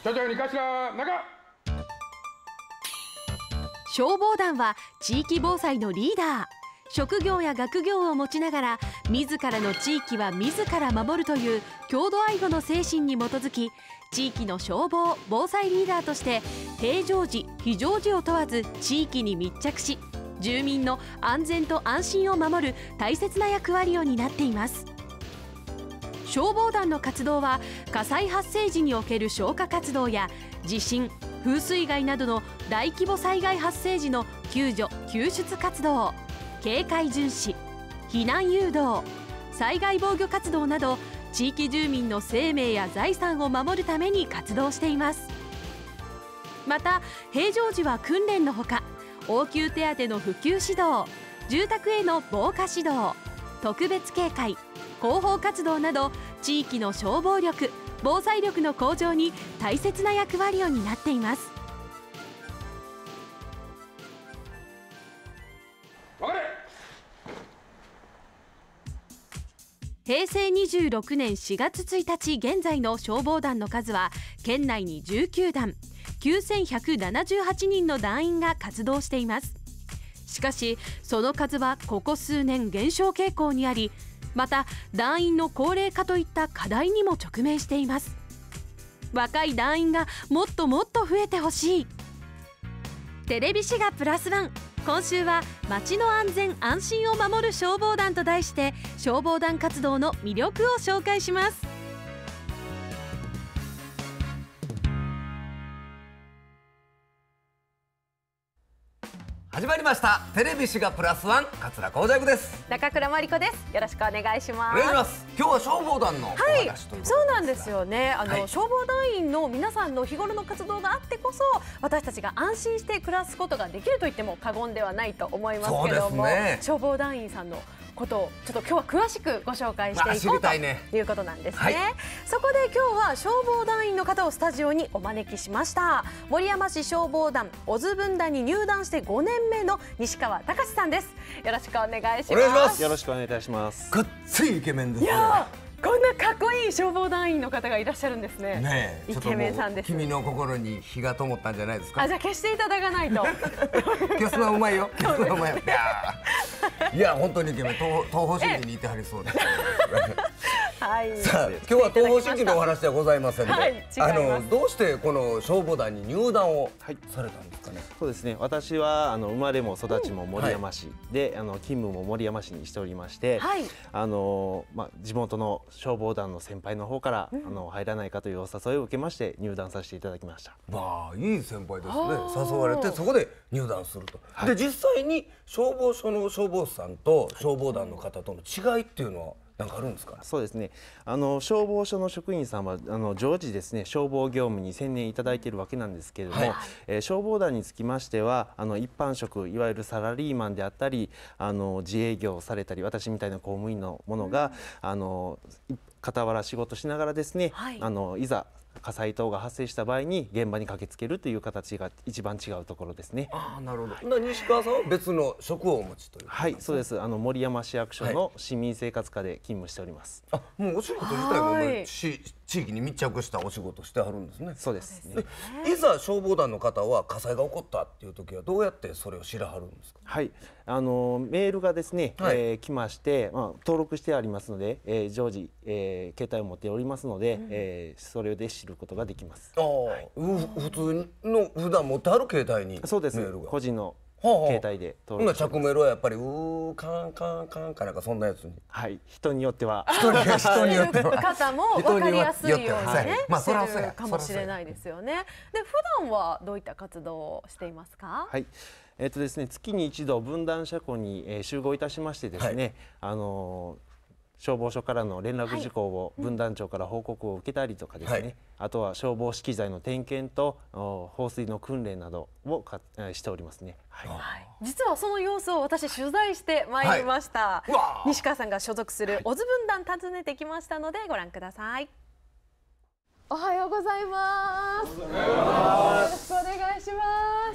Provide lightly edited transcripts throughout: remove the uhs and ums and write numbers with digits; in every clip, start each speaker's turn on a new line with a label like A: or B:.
A: 所長に頭中。
B: 消防団は地域防災のリーダー。職業や学業を持ちながら自らの地域は自ら守るという郷土愛護の精神に基づき、地域の消防・防災リーダーとして平常時非常時を問わず地域に密着し、住民の安全と安心を守る大切な役割を担っています。消防団の活動は火災発生時における消火活動や地震・風水害などの大規模災害発生時の救助・救出活動、警戒巡視、避難誘導、災害防御活動など地域住民の生命や財産を守るために活動しています。また平常時は訓練のほか、応急手当の普及指導、住宅への防火指導、特別警戒、広報活動など地域の消防力・防災力の向上に大切な役割を担っています。平成26年4月1日現在の消防団の数は県内に19団、9178人の団員が活動しています。しかしその数はここ数年減少傾向にあり、また団員の高齢化といった課題にも直面しています。若い団員がもっともっと増えてほしい。テレビ滋賀プラスワン、今週は町の安全安心を守る消防団と題して消防団活動の魅力を紹介します。
C: 始まりましたテレビ滋賀プラスワン、桂光尺です。
D: 中倉真理子です。よろしくお願いします。
C: お願いします。今日は消防団のお話ということですが、
D: そうなんですよね。消防団員の皆さんの日頃の活動があってこそ私たちが安心して暮らすことができると言っても過言ではないと思いますけども、消防団員さんのことをちょっと今日は詳しくご紹介していこうということなんですね。そこで今日は消防団員の方をスタジオにお招きしました。守山市消防団小津分団に入団して5年目の西川隆さんです。よろしくお願いします。
E: よろしくお願いいたします。
C: ごっついイケメンですね。
D: こんなかっこいい消防団員の方がいらっしゃるんですね。
C: ねえ、
D: イケメンさんです。
C: 君の心に火が灯ったんじゃないですか。
D: じゃあ消していただかないと。
C: 消すのはうまいよ。消すのはうまいよ。いや本当にイケメン。東方神起にいてはりそうです。さあ今日は東方神起のお話ではございませんで、どうしてこの消防団に入団をされたんですかね。
E: そうですね。私は生まれも育ちも守山市で、勤務も守山市にしておりまして、地元の消防団の先輩の方から入らないかというお誘いを受けまして入団させていただきました。
C: まあいい先輩ですね。誘われてそこで入団すると。で実際に消防署の消防士さんと消防団の方との違いっていうのは何かあるんですか。
E: そうですね。消防署の職員さんは常時ですね消防業務に専念いただいているわけなんですけれども、消防団につきましては一般職いわゆるサラリーマンであったり自営業をされたり私みたいな公務員のものが傍ら仕事しながらですね、いざ火災等が発生した場合に現場に駆けつけるという形が一番違うところですね。
C: なるほど。西川さんは別の職をお持ちという。
E: はい、そうです。守山市役所の市民生活課で勤務しております。
C: もうお仕事自体も地域に密着したお仕事してはるんですね。
E: そうですね。
C: いざ消防団の方は火災が起こったっていう時はどうやってそれを知らはるんですか。
E: はい、メールがですね、来まして、登録してありますので、常時、携帯を持っておりますので、それで知ることができます。
C: 普通の普段持ってはる携帯に。
E: そうです。個人の携帯で登録。
C: 着メロはやっぱりカンカンカンかなんかそんなやつに。
E: はい、人によっては
D: 人によっては方も分かりやすいようにねしてるかもしれないですよね。で普段はどういった活動をしていますか。
E: はい。ですね、月に一度分団車庫に集合いたしましてですね、消防署からの連絡事項を分団長から報告を受けたりとかですね、あとは消防資機材の点検と放水の訓練などをしておりますね。
D: 実はその様子を私取材してまいりました。西川さんが所属する小津分団訪ねてきましたのでご覧ください。おはようございます。よろしくお願いします。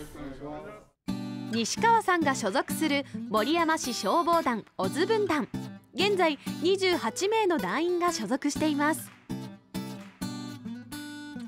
B: 西川さんが所属する守山市消防団小津分団、現在28名の団員が所属しています。
D: 鈴木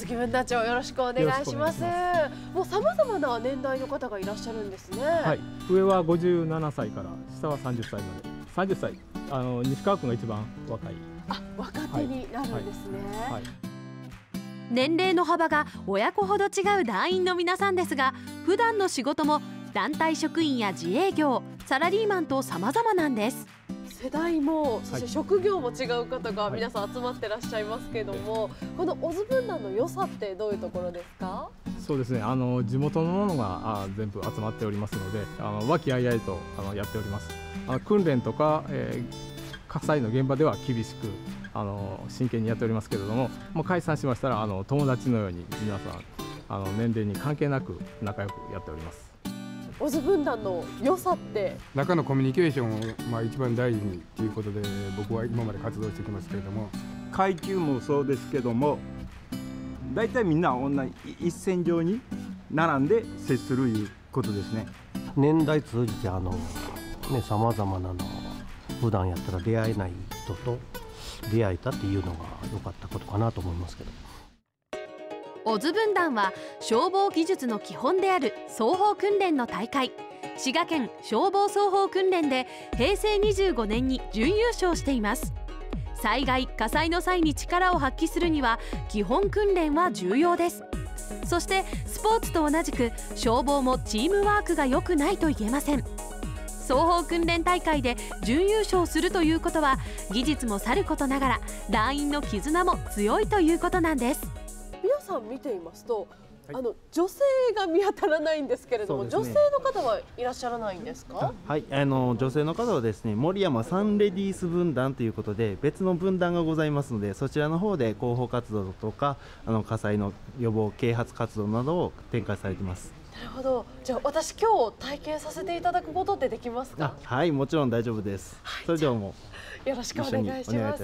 D: 木分団長よろしくお願いします。もう様々な年代の方がいらっしゃるんですね。
A: はい、上は57歳から下は30歳まで。30歳、西川君が一番若い。
D: あ、若手になるんですね。はいはい、
B: 年齢の幅が親子ほど違う団員の皆さんですが、普段の仕事も団体職員や自営業、サラリーマンと様々なんです。
D: 世代もそして職業も違う方が皆さん集まってらっしゃいますけれども、このオズ分団の良さってどういうところですか？
A: そうですね、地元のものが全部集まっておりますので、和気あいあいとやっております。訓練とか、火災の現場では厳しく真剣にやっておりますけれども、もう解散しましたら友達のように皆さん年齢に関係なく仲良くやっております。
D: オズ分団の良さって
F: 中のコミュニケーションを一番大事にということで僕は今まで活動してきますけれども、
G: 階級もそうですけども大体みんな同じ一線上に並んで接するいうことですね。
H: 年代通じてさまざまな普段やったら出会えない人と出会えたっていうのが良かったことかなと思いますけど。
B: オズ分団は消防技術の基本である双方訓練の大会、滋賀県消防双方訓練で平成25年に準優勝しています。災害火災の際に力を発揮するには基本訓練は重要です。そしてスポーツと同じく消防もチームワークが良くないと言えません。双方訓練大会で準優勝するということは技術もさることながら団員の絆も強いということなんです。
D: 皆さん見ていますと、女性が見当たらないんですけれども、女性の方はいらっしゃらないんですか？
E: はい、女性の方はですね、森山サンレディース分団ということで別の分団がございますので、そちらの方で広報活動とか火災の予防啓発活動などを展開されています。
D: なるほど。じゃあ私今日体験させていただくことってできますか？
E: はい、もちろん大丈夫です。はい、それではもう
D: よろしくお願いします。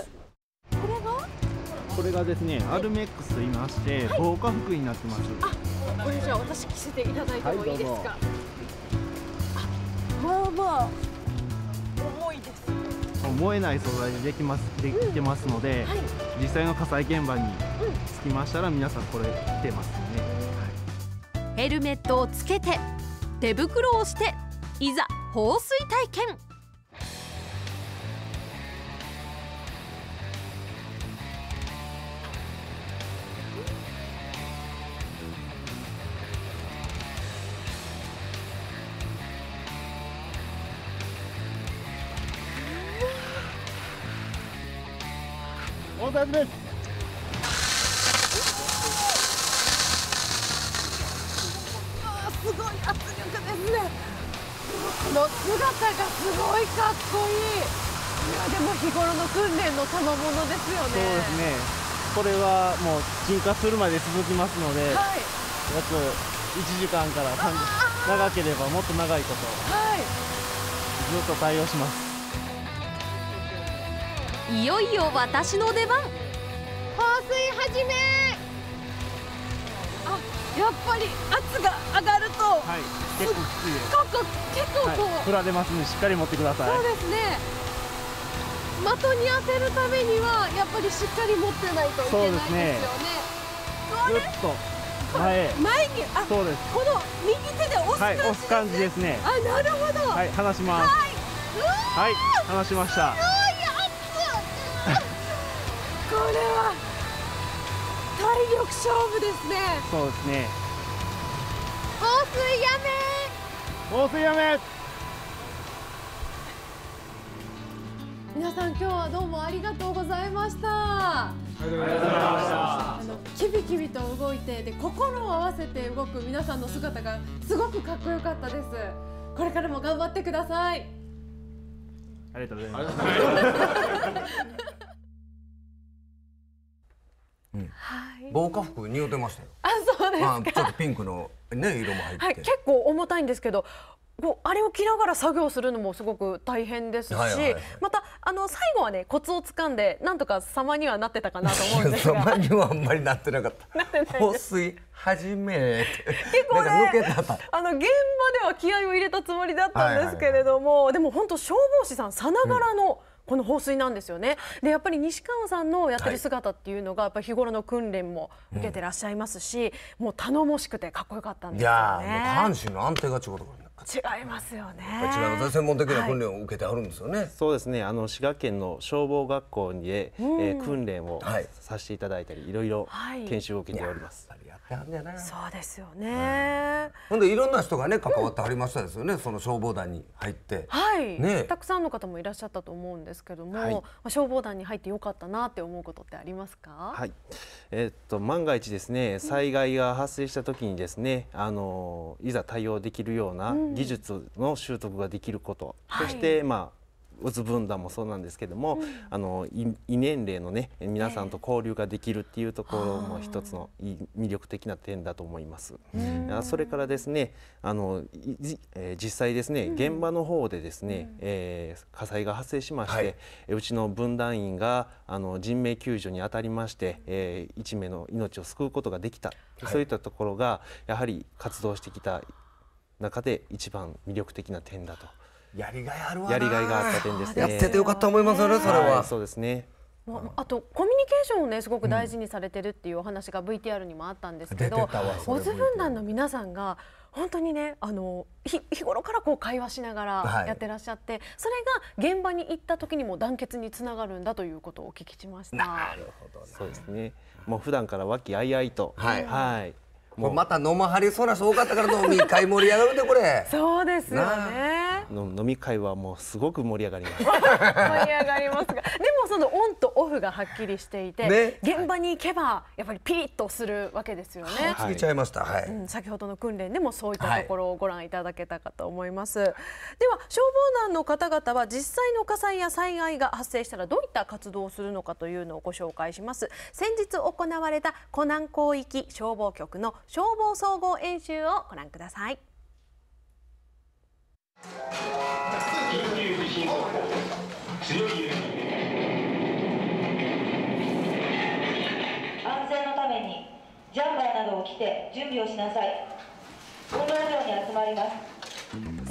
E: これがですね、アルメックスと言いまして防火服になってます。
D: これじゃあ私着せていただいてもいいですか？まあまあ重いです。
E: 燃えない素材でできてますので、実際の火災現場に着きましたら皆さんこれ着てますね。
B: ヘルメットをつけて手袋をしていざ放水体験。
G: 大田です。
D: すごい圧力ですね。この姿がすごいかっこいい。いやでも日頃の訓練の賜物ですよね。
E: そうですね。これはもう鎮火するまで続きますので、約1時間から3時、長ければもっと長いこと、ずっと対応します。
B: いよいよ私の出番。
D: 放水始め。やっぱり圧が上がると、
E: 結構きついです。
D: 結構こう、
E: 振られますのでしっかり持ってください。
D: そうですね。的に当てるためにはやっぱりしっかり持ってないといけないですよね。
E: ぐっと前
D: に、
E: そうです。
D: この右手で押す感じですね。なるほど。
E: はい、離します。はい、離しました。
D: これは体力勝負ですね。
E: そうですね。
D: 放水やめ。
E: 放水やめ。
D: 皆さん今日はどうもありがとうございました。
F: ありがとうございま
D: した。キビキビと動いてで心を合わせて動く皆さんの姿がすごくかっこよかったです。これからも頑張ってください。
E: ありがとうございます。
C: 防火服似合ってましたよ。
D: そうですか。
C: ちょっとピンクのね色も入って。
D: 結構重たいんですけど、あれを着ながら作業するのもすごく大変ですし、また最後はねコツをつかんでなんとか様にはなってたかなと思うんですが。
C: 様にはあんまりなってなかった。放水始め。
D: 結構ね、現場では気合を入れたつもりだったんですけれども、でも本当消防士さんさながらのこの放水なんですよね。でやっぱり西川さんのやってる姿っていうのがやっぱり日頃の訓練も受けてらっしゃいますし、もう頼もしくてかっこよかったんですよね。
C: いやー、もう下半身の安定が違うところ
D: 違いますよね。
C: 違います。専門的な訓練を受けてあるんですよね。
E: そうですね。滋賀県の消防学校で、訓練をさせていただいたり、いろいろ研修を受けております。
D: そうですよね。
C: ほんでいろんな人がね関わってはりましたですよね。その消防団に入って、
D: はい、たくさんの方もいらっしゃったと思うんですけども、消防団に入ってよかったなって思うことってありますか？
E: はい。万が一ですね、災害が発生した時にですね、いざ対応できるような技術の習得ができること、そしてうつ分団もそうなんですけども、異年齢のね皆さんと交流ができるっていうところも一つの魅力的な点だと思います。それからですね、実際ですね現場の方でですね、火災が発生しまして、うちの分団員が人命救助に当たりまして、1名の命を救うことができた、そういったところがやはり活動してきた中で一番魅力的な点だと。
C: やりがいあるわな。
E: やりがいがあった点ですね。
C: やっててよかったと思いますよね、それは。
E: そうですね。
D: あとコミュニケーションをねすごく大事にされてるっていうお話が VTR にもあったんですけど、オズ分団の皆さんが本当にね日頃からこう会話しながらやってらっしゃって、それが現場に行った時にも団結につながるんだということをお聞きしました。
C: なるほど。
E: そうですね。もう普段から和気あいあいと。はい。
C: もうまた飲まはりそうな人多かったから飲み会盛り上がるでこれ。
D: そうですよね。
E: 飲み会はもうすごく盛り上がります。
D: 盛り上がりますが、でもそのオンとオフがはっきりしていて、現場に行けばやっぱりピリッとするわけですよね。
C: 過ぎちゃいました。はい。
D: 先ほどの訓練でもそういったところをご覧いただけたかと思います。では消防団の方々は実際の火災や災害が発生したらどういった活動をするのかというのをご紹介します。先日行われた湖南広域消防局の消防総合演習をご覧ください。
I: 緊急地震速報、強い揺れ。
J: 安全のためにジャンバーなどを着て準備をしなさい。運動場に集まります。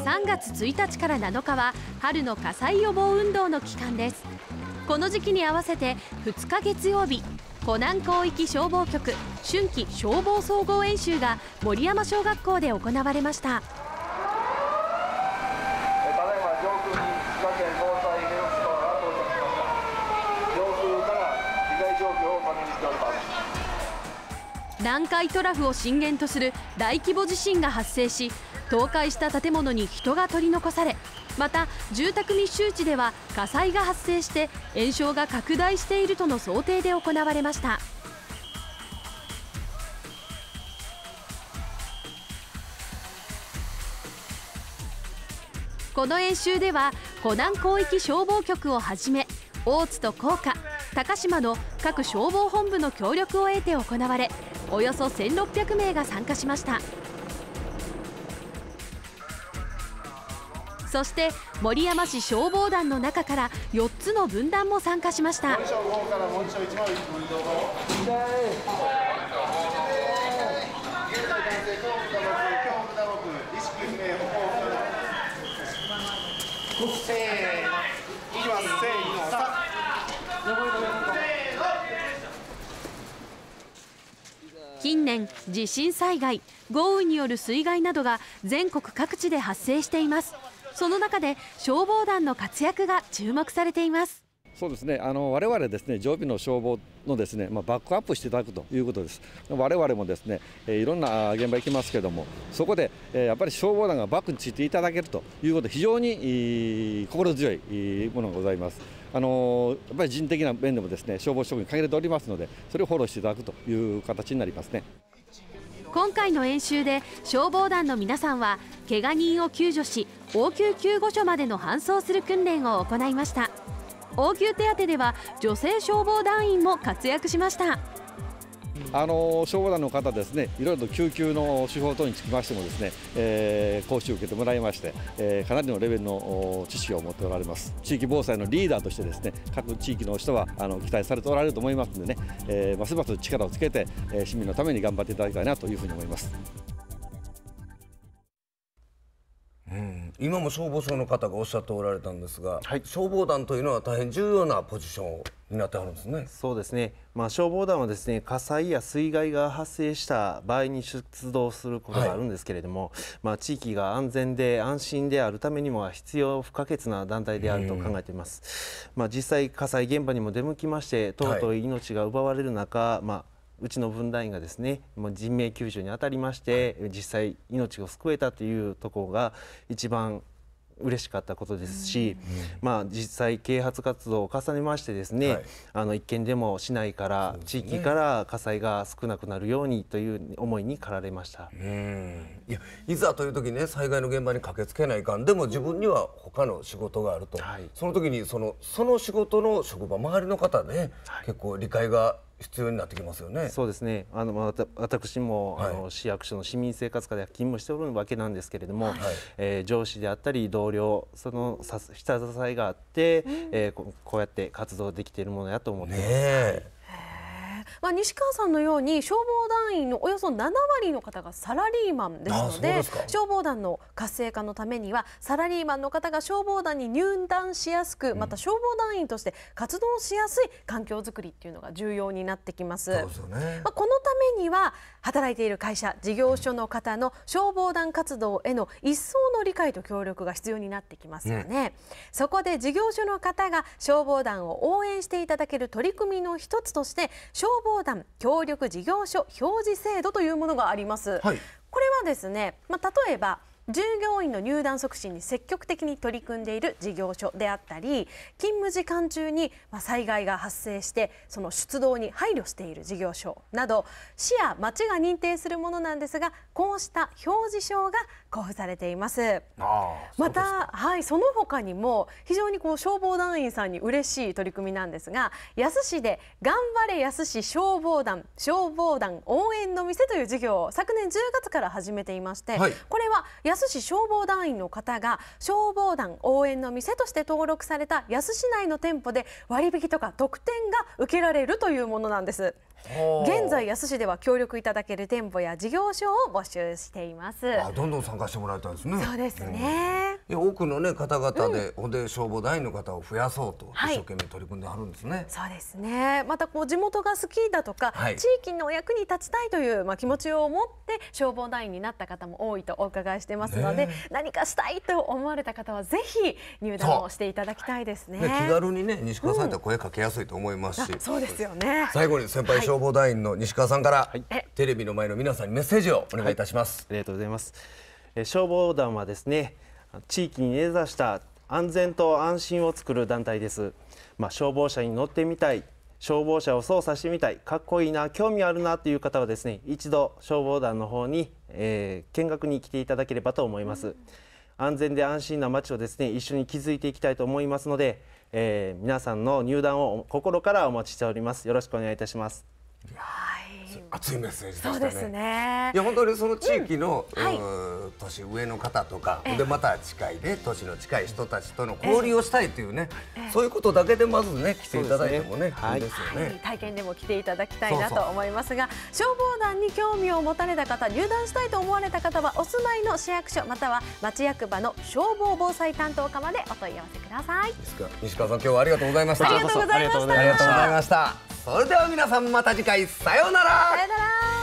B: 3月1日から7日は春の火災予防運動の期間です。この時期に合わせて2日月曜日、湖南広域消防局春季消防総合演習が森山小学校で行われました。南海トラフを震源とする大規模地震が発生し、倒壊した建物に人が取り残され、また住宅密集地では火災が発生して延焼が拡大しているとの想定で行われました。この演習では湖南広域消防局をはじめ大津と甲賀、高島の各消防本部の協力を得て行われ、およそ1600名が参加しました。そして森山市消防団の中から4つの分団も参加しました。近年、地震災害、豪雨による水害などが全国各地で発生しています。その中で消防団の活躍が注目されています。
K: そうですね、我々ですね、常備の消防のですね、バックアップしていただくということです。我々もですね、いろんな現場行きますけれども、そこでやっぱり消防団がバックについていただけるということで、非常に心強いものがございます。やっぱり人的な面でもですね、消防職員限られておりますので、それをフォローしていただくという形になりますね。
B: 今回の演習で消防団の皆さんは怪我人を救助し、応急救護所までの搬送する訓練を行いました。応急手当では女性消防団員も活躍しました。
K: 消防団の方ですね、いろいろと救急の手法等につきましてもですね、講習を受けてもらいまして、かなりのレベルの知識を持っておられます。地域防災のリーダーとしてですね、各地域の人は期待されておられると思いますのでね、ますます力をつけて、市民のために頑張っていただきたいなというふうに思います。
C: 今も消防署の方がおっしゃっておられたんですが、消防団というのは大変重要なポジションを担ってあるんですね。
E: そうですね、消防団はですね、火災や水害が発生した場合に出動することがあるんですけれども、地域が安全で安心であるためにも必要不可欠な団体であると考えています。実際火災現場にも出向きまして、尊い命が奪われる中、うちの分団員がですね、人命救助に当たりまして、実際命を救えたというところが一番嬉しかったことですし、実際啓発活動を重ねましてですね、一件でも市内から地域から火災が少なくなるようにという思いに駆られました。
C: いや、いざという時ね、災害の現場に駆けつけないかん、でも自分には他の仕事があると、その時にその仕事の職場、周りの方で、結構理解が必要になってきますよね。
E: そうですね。私も市役所の市民生活課で勤務しておるわけなんですけれども、上司であったり同僚、その下支えがあって、こうやって活動できているものやと思っています。
D: 西川さんのように消防団員のおよそ7割の方がサラリーマンですので、消防団の活性化のためにはサラリーマンの方が消防団に入団しやすく、また消防団員として活動しやすい環境づくりっていうのが重要になってきます。このためには働いている会社、事業所の方の消防団活動への一層の理解と協力が必要になってきますよね。そこで事業所の方が消防団を応援していただける取り組みの一つとして、消防団協力事業所表示制度というものがあります。これはですね、例えば従業員の入団促進に積極的に取り組んでいる事業所であったり、勤務時間中に災害が発生してその出動に配慮している事業所など、市や町が認定するものなんですが、こうした表示証が交付されています。また、その他にも非常に消防団員さんに嬉しい取り組みなんですが、野洲市で頑張れ野洲市消防団応援の店という事業を昨年10月から始めていまして、これは野洲市消防団員の方が消防団応援の店として登録された野洲市内の店舗で割引とか特典が受けられるというものなんです。現在野洲市では協力いただける店舗や事業所を募集しています。
C: どんどん参加してもらいたいですね。
D: そうですね。
C: 多くの方々で、消防団員の方を増やそうと一生懸命取り組んであるんですね。
D: そうですね。また地元が好きだとか、地域の役に立ちたいという気持ちを持って消防団員になった方も多いとお伺いしてますので、何かしたいと思われた方はぜひ入団をしていただきたいですね。
C: 気軽に西川さんやったら声かけやすいと思いますし。
D: そうですよね。
C: 最後に先輩消防団員の西川さんからテレビの前の皆さんにメッセージをお願いいたします。
E: ありがとうございます。消防団はですね、地域に根ざした安全と安心を作る団体です。消防車に乗ってみたい、消防車を操作してみたい、かっこいいな、興味あるなという方はですね、一度消防団の方に、見学に来ていただければと思います。安全で安心な街をですね、一緒に築いていきたいと思いますので、皆さんの入団を心からお待ちしております。よろしくお願いいたします。
C: 熱いメッセージでしたね。
D: そうですね。
C: いや、本当にその地域の年上の方とかで、また近い年の近い人たちとの交流をしたいというね、そういうことだけでまずね来ていただいてもね、いいですよね。
D: 体験でも来ていただきたいなと思いますが、消防団に興味を持たれた方、入団したいと思われた方はお住まいの市役所または町役場の消防防災担当課までお問い合わせください。
C: 西川さん、今日はありがとうございました。
D: ありがとうございました。
C: それでは皆さん、また次回、さようなら。
D: さようなら。